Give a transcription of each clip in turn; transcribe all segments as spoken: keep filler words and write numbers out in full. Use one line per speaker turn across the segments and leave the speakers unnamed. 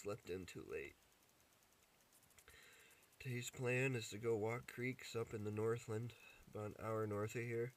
slept in too late. Today's plan is to go walk creeks up in the Northland, about an hour north of here.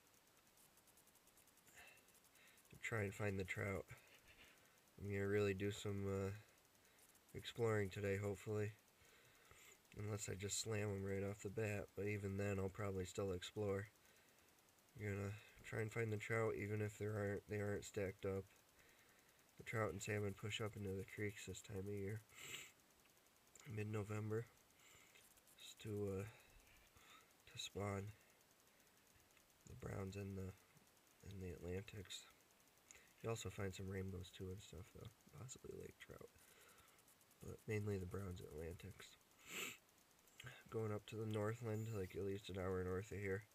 Try and find the trout. I'm gonna really do some uh, exploring today, hopefully. Unless I just slam them right off the bat, but even then I'll probably still explore. I'm gonna try and find the trout, even if there aren't they aren't stacked up. The trout and salmon push up into the creeks this time of year, mid-November, just to uh, to spawn. The browns and the and the Atlantics. You also find some rainbows too and stuff though, possibly lake trout, but mainly the browns and Atlantics. Going up to the Northland, like at least an hour north of here.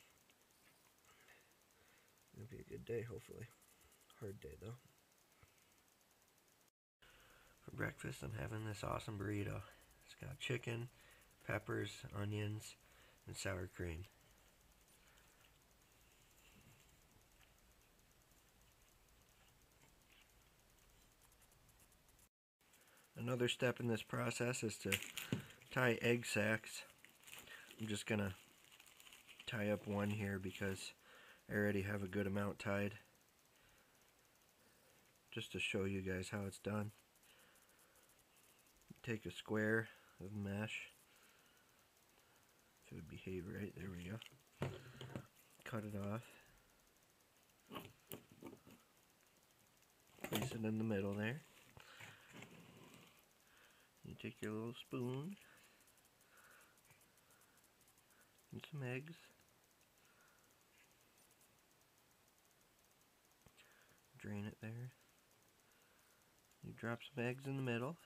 It'll be a good day, hopefully. Hard day though. For breakfast, I'm having this awesome burrito. It's got chicken, peppers, onions, and sour cream. Another step in this process is to tie egg sacs. I'm just gonna tie up one here because I already have a good amount tied. Just to show you guys how it's done. Take a square of mesh. If it would behave right, there we go. Cut it off. Place it in the middle there. You take your little spoon and some eggs. Drain it there. You drop some eggs in the middle.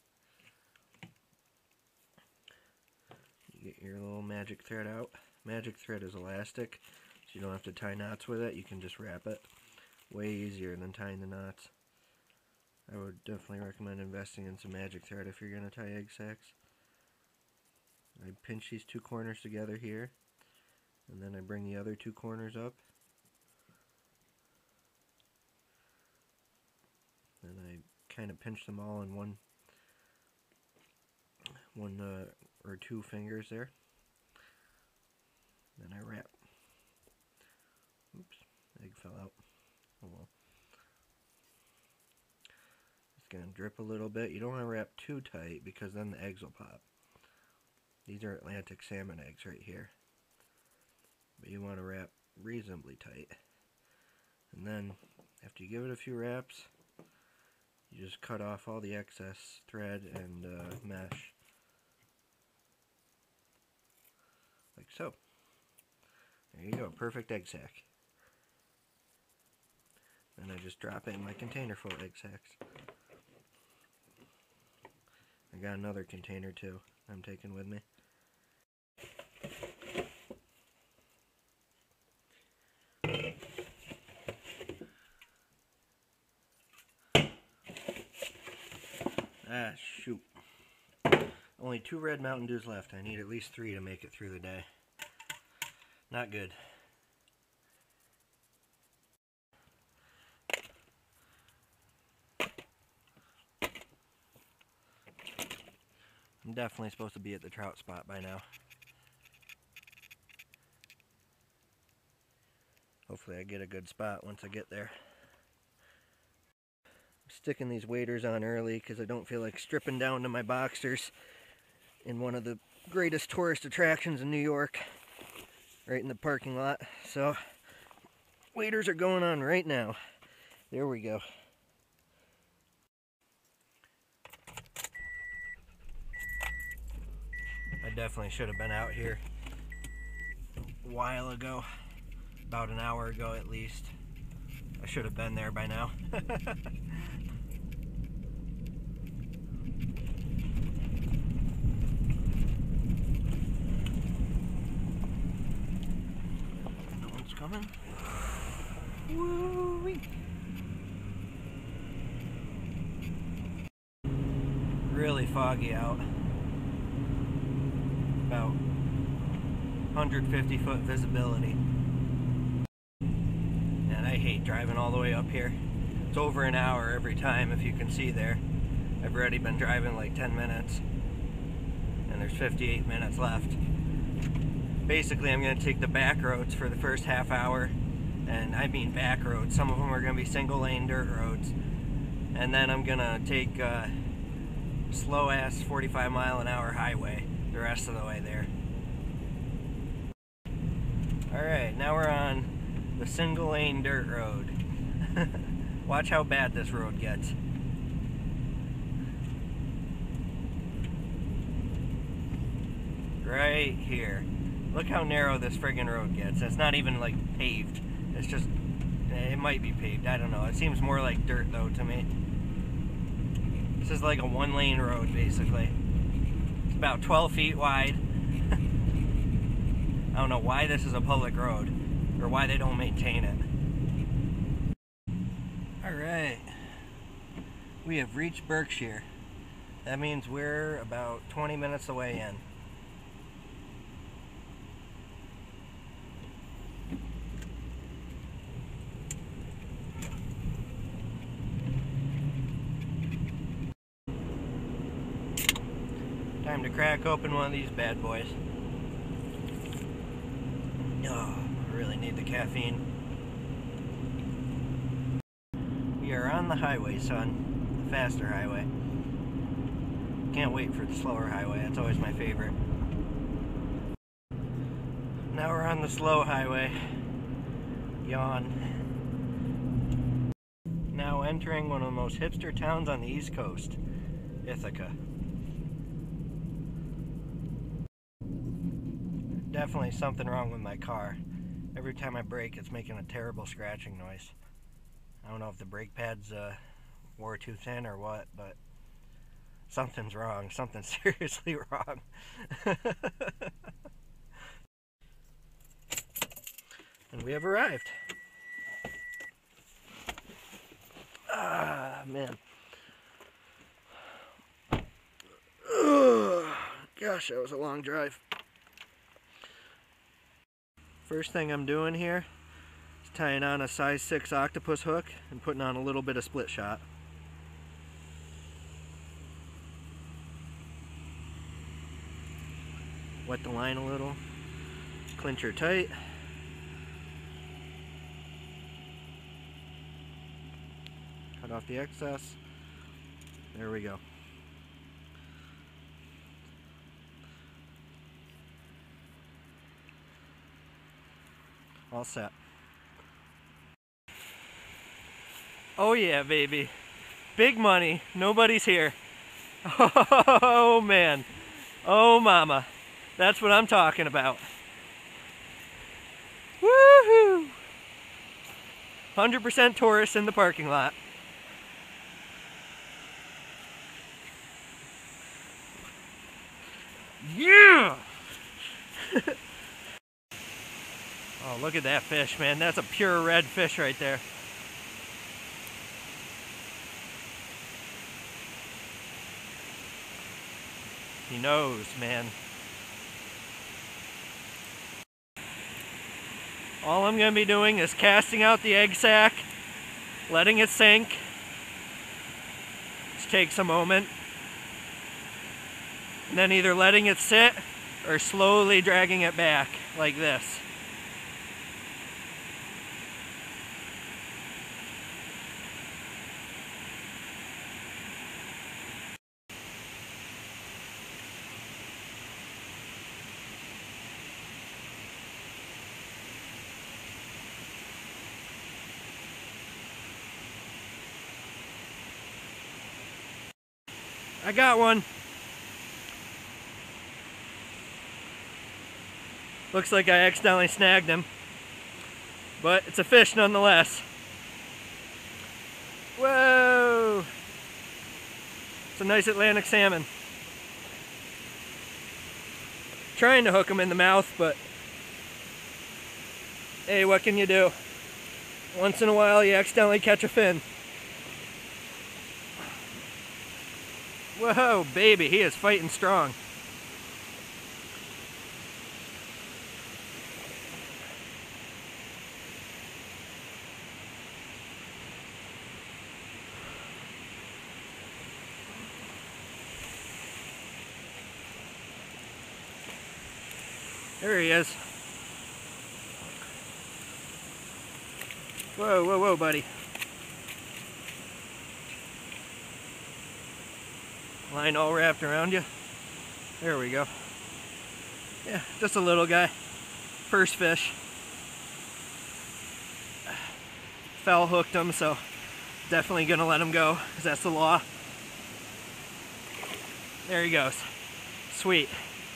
You get your little magic thread out. Magic thread is elastic, so you don't have to tie knots with it. You can just wrap it. Way easier than tying the knots. I would definitely recommend investing in some magic thread if you're going to tie egg sacs. I pinch these two corners together here, and then I bring the other two corners up. And I kind of pinch them all in one, one uh, or two fingers there. Then I wrap. Oops, egg fell out. Oh well. It's going to drip a little bit. You don't want to wrap too tight because then the eggs will pop. These are Atlantic salmon eggs right here. But you want to wrap reasonably tight. And then after you give it a few wraps, you just cut off all the excess thread and uh, mesh. Like so. There you go, perfect egg sac. Then I just drop it in my container full of egg sacs. I got another container too I'm taking with me. Ah, shoot. Only two red Mountain Dews left. I need at least three to make it through the day. Not good. I'm definitely supposed to be at the trout spot by now. Hopefully I get a good spot once I get there. I'm sticking these waders on early because I don't feel like stripping down to my boxers in one of the greatest tourist attractions in New York, right in the parking lot. So waders are going on right now. There we go. I definitely should have been out here a while ago, about an hour ago at least. I should have been there by now. That one's coming. Woo-wee. Really foggy out. About one hundred fifty foot visibility. And I hate driving all the way up here. It's over an hour every time, if you can see there. I've already been driving like ten minutes, and there's fifty-eight minutes left. Basically, I'm going to take the back roads for the first half hour, and I mean back roads. Some of them are going to be single lane dirt roads, and then I'm going to take uh, slow ass forty-five mile an hour highway the rest of the way there. Alright, now we're on the single lane dirt road. Watch how bad this road gets. Right here. Look how narrow this friggin' road gets. It's not even like paved. It's just, it might be paved, I don't know. It seems more like dirt though to me. This is like a one lane road basically. It's about twelve feet wide. I don't know why this is a public road, or why they don't maintain it. Alright, we have reached Berkshire. That means we're about twenty minutes away in. Time to crack open one of these bad boys. Oh, I really need the caffeine. We are on the highway, son. The faster highway. Can't wait for the slower highway. That's always my favorite. Now we're on the slow highway. Yawn. Now entering one of the most hipster towns on the East Coast, Ithaca. Definitely something wrong with my car. Every time I brake, it's making a terrible scratching noise. I don't know if the brake pads uh, wore too thin or what, but something's wrong. Something's seriously wrong. And we have arrived. Ah, man. Ugh. Gosh, that was a long drive. First thing I'm doing here is tying on a size six octopus hook and putting on a little bit of split shot. Wet the line a little, clinch her tight. Cut off the excess. There we go. All set. Oh yeah, baby. Big money. Nobody's here. Oh man. Oh mama. That's what I'm talking about. Woohoo! one hundred percent tourists in the parking lot. Yeah! Oh, look at that fish, man. That's a pure red fish right there. He knows, man. All I'm going to be doing is casting out the egg sac, letting it sink. Which takes a moment. And then either letting it sit or slowly dragging it back like this. I got one. Looks like I accidentally snagged him, but it's a fish nonetheless. Whoa! It's a nice Atlantic salmon. Trying to hook him in the mouth, but hey, what can you do? Once in a while you accidentally catch a fin. Whoa, baby, he is fighting strong. There he is. Whoa, whoa, whoa, buddy. Line all wrapped around you. There we go. Yeah, just a little guy. First fish. Foul hooked him, so definitely gonna let him go, because that's the law. There he goes. Sweet.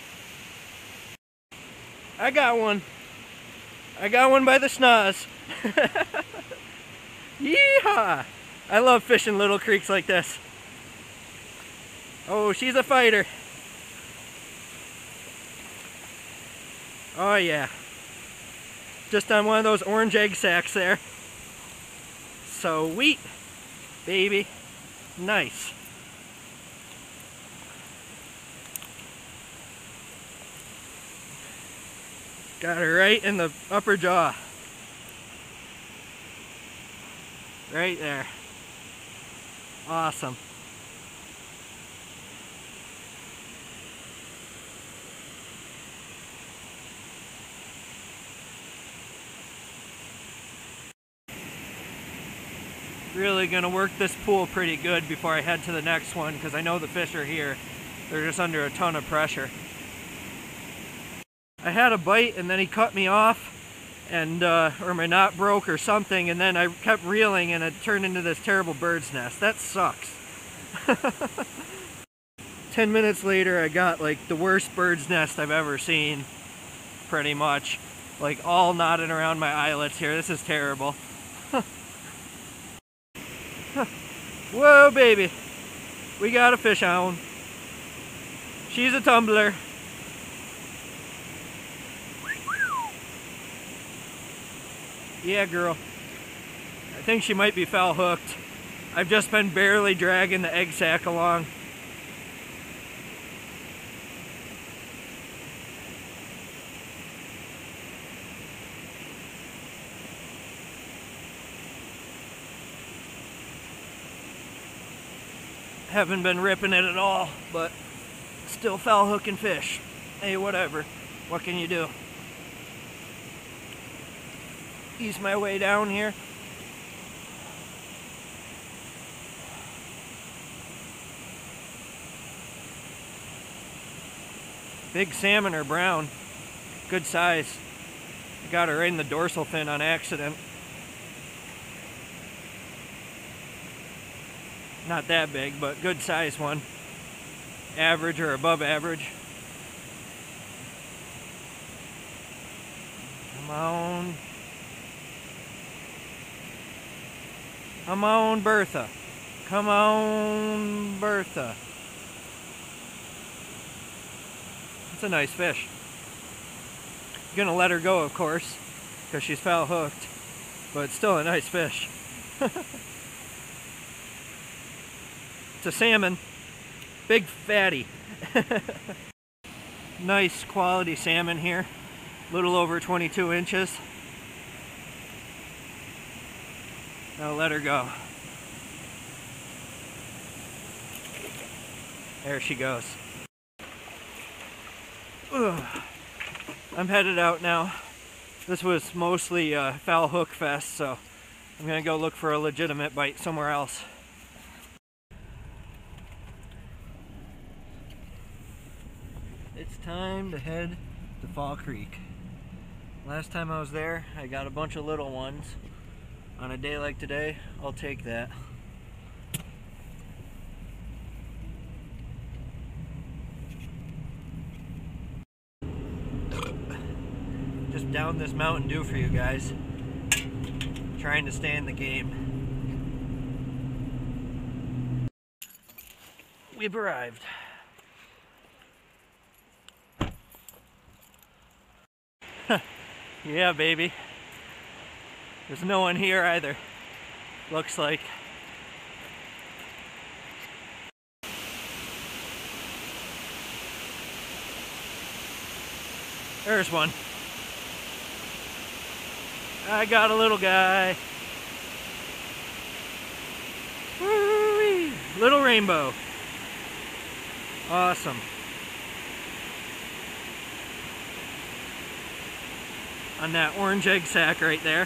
I got one. I got one by the schnoz. Yeehaw! I love fishing little creeks like this. Oh, she's a fighter. Oh yeah. Just on one of those orange egg sacs there. Sweet, baby. Nice. Got her right in the upper jaw. Right there. Awesome. Really gonna work this pool pretty good before I head to the next one, because I know the fish are here. They're just under a ton of pressure. I had a bite and then he cut me off, and uh, or my knot broke or something, and then I kept reeling and it turned into this terrible bird's nest. That sucks. Ten minutes later I got like the worst bird's nest I've ever seen, pretty much. Like all knotted around my eyelets here. This is terrible. Whoa, baby. We got a fish hound. She's a tumbler. Yeah, girl. I think she might be foul hooked. I've just been barely dragging the egg sac along. Haven't been ripping it at all, but still foul hooking fish. Hey, whatever. What can you do? Ease my way down here. Big salmon or brown. Good size. Got her right in the dorsal fin on accident. Not that big, but good size one. Average or above average. Come on. Come on, Bertha. Come on, Bertha. It's a nice fish. Gonna let her go, of course, because she's foul hooked, but it's still a nice fish. It's a salmon. Big fatty. Nice quality salmon here. Little over twenty-two inches. Now let her go. There she goes. Ugh. I'm headed out now. This was mostly a foul hook fest, so I'm gonna go look for a legitimate bite somewhere else. It's time to head to Fall Creek. Last time I was there, I got a bunch of little ones. On a day like today, I'll take that. Just down this Mountain Dew for you guys. Trying to stay in the game. We've arrived. Yeah, baby. There's no one here either, looks like. There's one. I got a little guy. Woo-wee. Little rainbow. Awesome.
on that orange egg sac right there.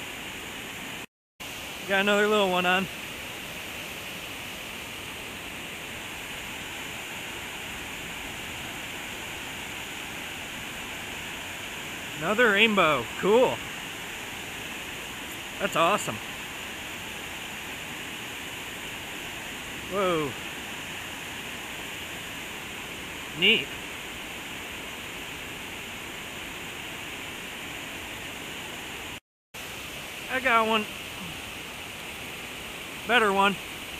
Got another little one on. Another rainbow, cool. That's awesome. Whoa. Neat. I got one. Better one.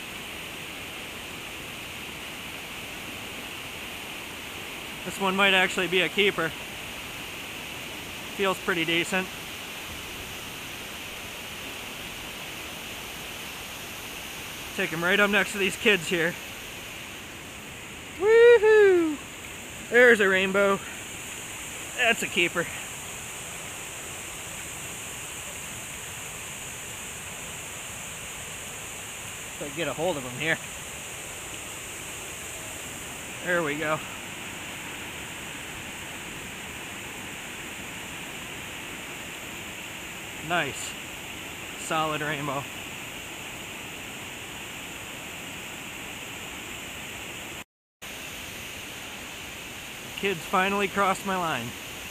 This one might actually be a keeper. Feels pretty decent. Take him right up next to these kids here. Woohoo! There's a rainbow. That's a keeper. So I get a hold of him here. There we go. Nice. Solid rainbow. The kids finally crossed my line.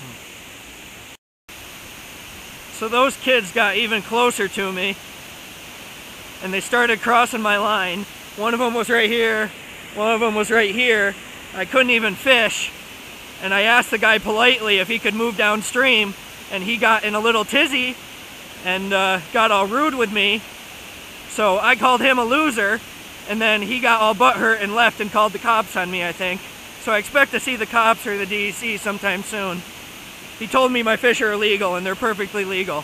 So those kids got even closer to me and they started crossing my line. One of them was right here, one of them was right here. I couldn't even fish, and I asked the guy politely if he could move downstream, and he got in a little tizzy and uh, got all rude with me. So I called him a loser, and then he got all butthurt and left and called the cops on me, I think. So I expect to see the cops or the D E C sometime soon. He told me my fish are illegal, and they're perfectly legal.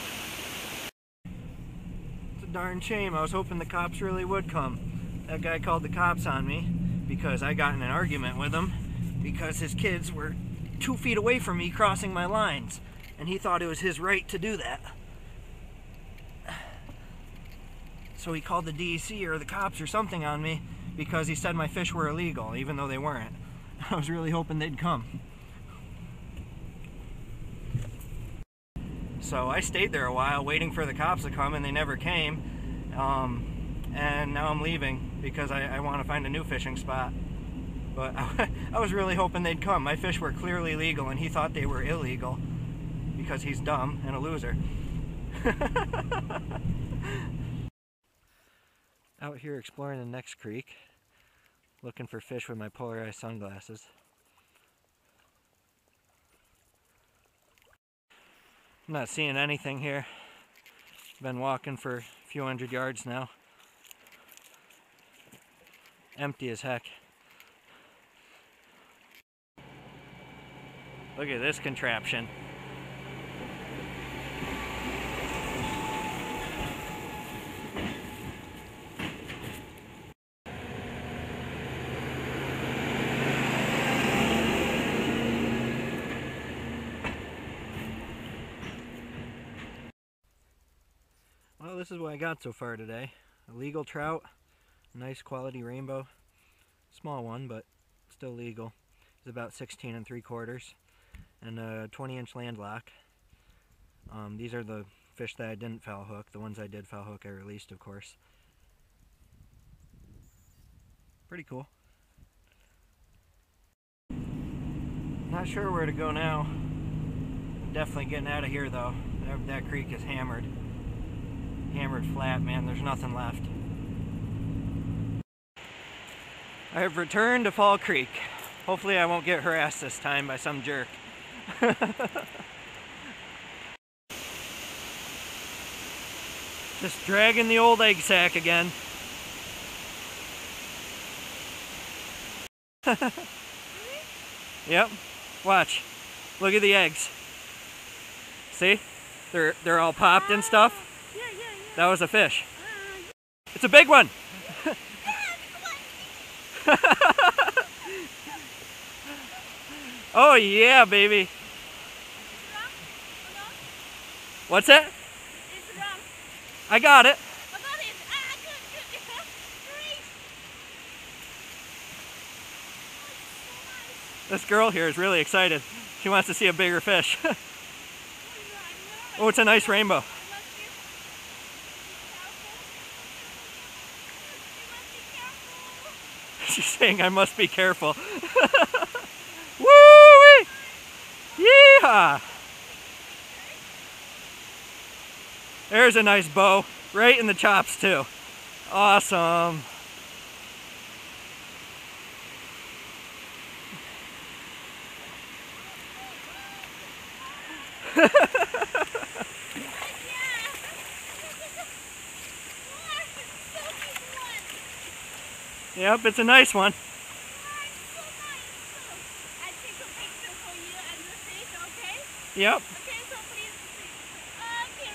It's a darn shame. I was hoping the cops really would come. That guy called the cops on me because I got in an argument with him because his kids were two feet away from me crossing my lines, and he thought it was his right to do that. So he called the D E C or the cops or something on me because he said my fish were illegal, even though they weren't. I was really hoping they'd come. So I stayed there a while waiting for the cops to come, and they never came. Um, and now I'm leaving because I, I want to find a new fishing spot. But I, I was really hoping they'd come. My fish were clearly legal, and he thought they were illegal because he's dumb and a loser. Out here exploring the next creek, looking for fish with my polarized sunglasses. I'm not seeing anything here. Been walking for a few hundred yards now. Empty as heck. Look at this contraption. Well, this is what I got so far today. A legal trout, nice quality rainbow. Small one, but still legal. It's about sixteen and three quarters. And a twenty inch landlock. Um, these are the fish that I didn't foul hook. The ones I did foul hook I released, of course. Pretty cool. Not sure where to go now. Definitely getting out of here though. That, that creek is hammered. Hammered flat, man. There's nothing left. I have returned to Fall Creek. Hopefully I won't get harassed this time by some jerk. Just dragging the old egg sack again. Yep. Watch. Look at the eggs. See? They're they're all popped and stuff.
Yeah, yeah, yeah.
That was a fish. It's a big one. Oh yeah, baby. What's that?
It's wrong.
I got it.
I got it. Ah, good, good. Great.
This girl here is really excited. She wants to see a bigger fish. Oh, it's a nice rainbow.
You must be, be careful. You must be careful.
She's saying I must be careful. Woo-wee! Yeehaw! There's a nice bow. Right in the chops too. Awesome. Yep, it's a nice one. Yep.
Okay, so please. Okay,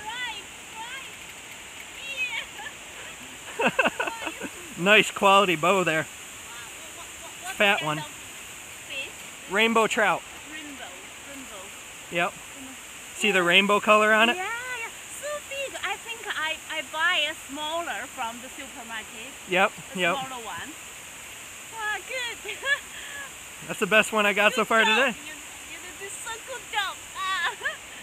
right, right. Yeah.
Nice quality bow there.
What, what, what
Fat
kind
one.
of fish?
Rainbow trout.
Rainbow, rainbow.
Yep. See the rainbow color on it?
Yeah, yeah, so big. I think I, I buy a smaller from the supermarket.
Yep,
A
yep.
smaller one. Wow, good.
That's the best one I got so
Good
far
job.
today.
You, you did so good job. Ah.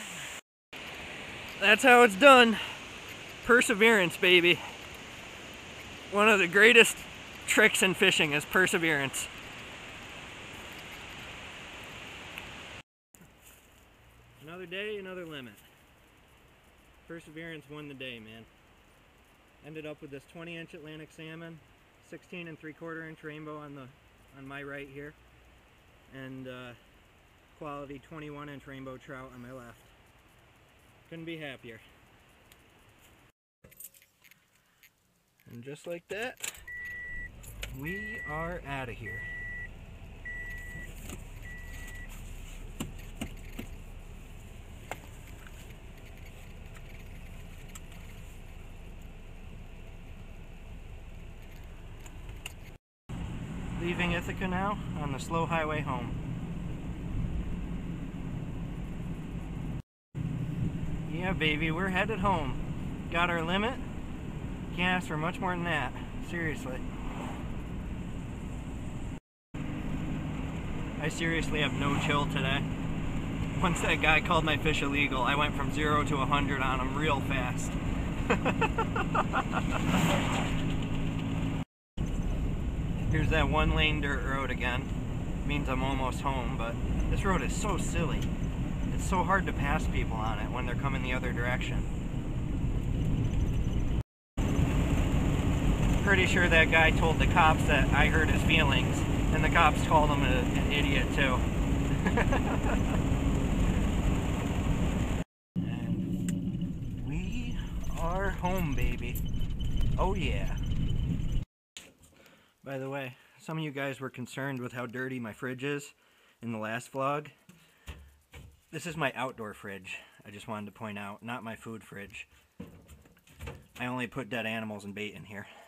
That's how it's done. Perseverance, baby. One of the greatest tricks in fishing is perseverance. Another day, another limit. Perseverance won the day, man. Ended up with this twenty inch Atlantic salmon, sixteen and three quarter inch rainbow on the on my right here, and uh, quality twenty-one inch rainbow trout on my left. Couldn't be happier. And just like that, we are out of here. Leaving Ithaca now on the slow highway home. Yeah, baby, we're headed home. Got our limit. Can't ask for much more than that. Seriously. I seriously have no chill today. Once that guy called my fish illegal, I went from zero to a hundred on him real fast. Here's that one lane dirt road again. Means I'm almost home, but this road is so silly. It's so hard to pass people on it when they're coming the other direction. Pretty sure that guy told the cops that I hurt his feelings, and the cops called him a, an idiot too. And we are home, baby. Oh yeah. By the way, some of you guys were concerned with how dirty my fridge is in the last vlog. This is my outdoor fridge, I just wanted to point out, not my food fridge. I only put dead animals and bait in here.